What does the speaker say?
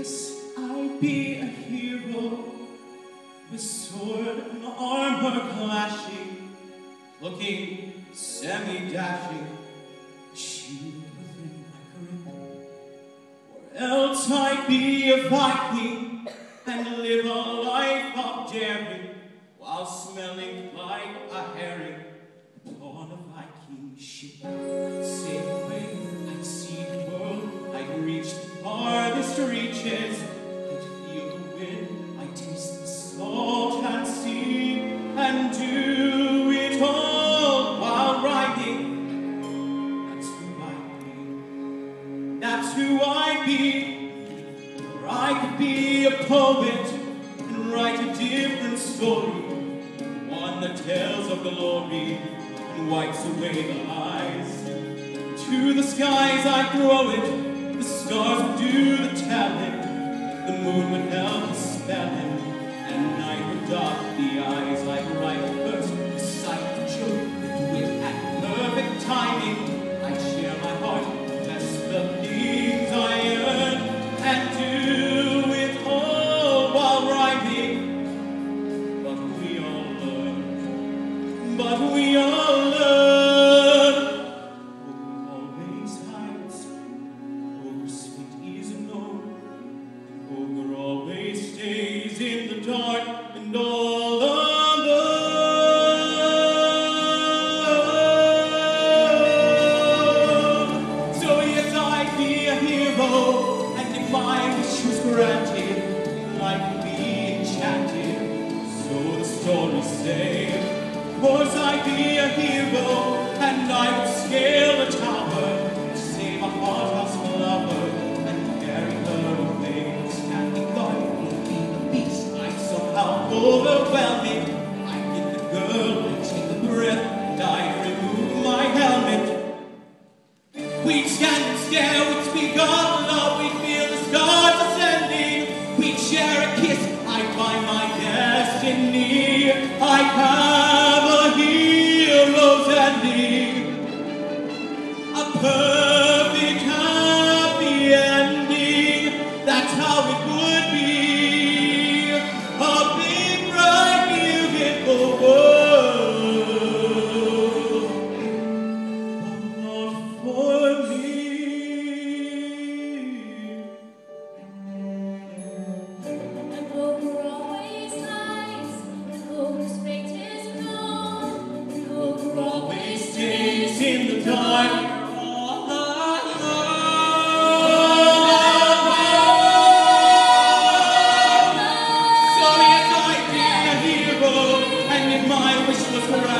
Yes, I'd be a hero, with sword and armor clashing, looking semi-dashing, a shield within my grip. Or else I'd be a Viking, and live a life of daring, while smelling like a herring upon a Viking ship. I'd sail away, I'd see the world, I'd reach the farthest reaches, I'd feel the wind, I'd taste the salt and sea, and do it all while riding. That's who I'd be. That's who I'd be. Or I could be a poet and write a different story, one that tells of glory and wipes away the lies. To the skies I throw it, the stars would do the telling, the moon would help the spelling, and night would dark the eyes. I'd write first, recite the joke, do it at perfect timing. I'd share my heart, bless the things I earn, and do it all while rhyming. But we all learn, but we all learn. Always hides, ogre sweet is unknown, ogre always stays in the dark and all alone. So yes, I'd be a hero, and if my wish was granted, life would be enchanted, so the stories say. Of course I'd be a hero, and I would scale a tower, save a hothouse lover, and carry her away. Standing guard would be the beast, I'd somehow overwhelm it. I'd get the girl and take the breath, and I'd remove my helmet. We'd stand and stare, we'd speak of love, we'd feel the stars ascending, we'd share a kiss, I'd find my destiny, I'd have a hero's ending, a perfect happy ending, that's how it would be, a big bright beautiful world, but not for me. An ogre always hides, an ogre's fate is known, an ogre always stays In the dark. So yes, I'd be a hero, and if my wish was granted,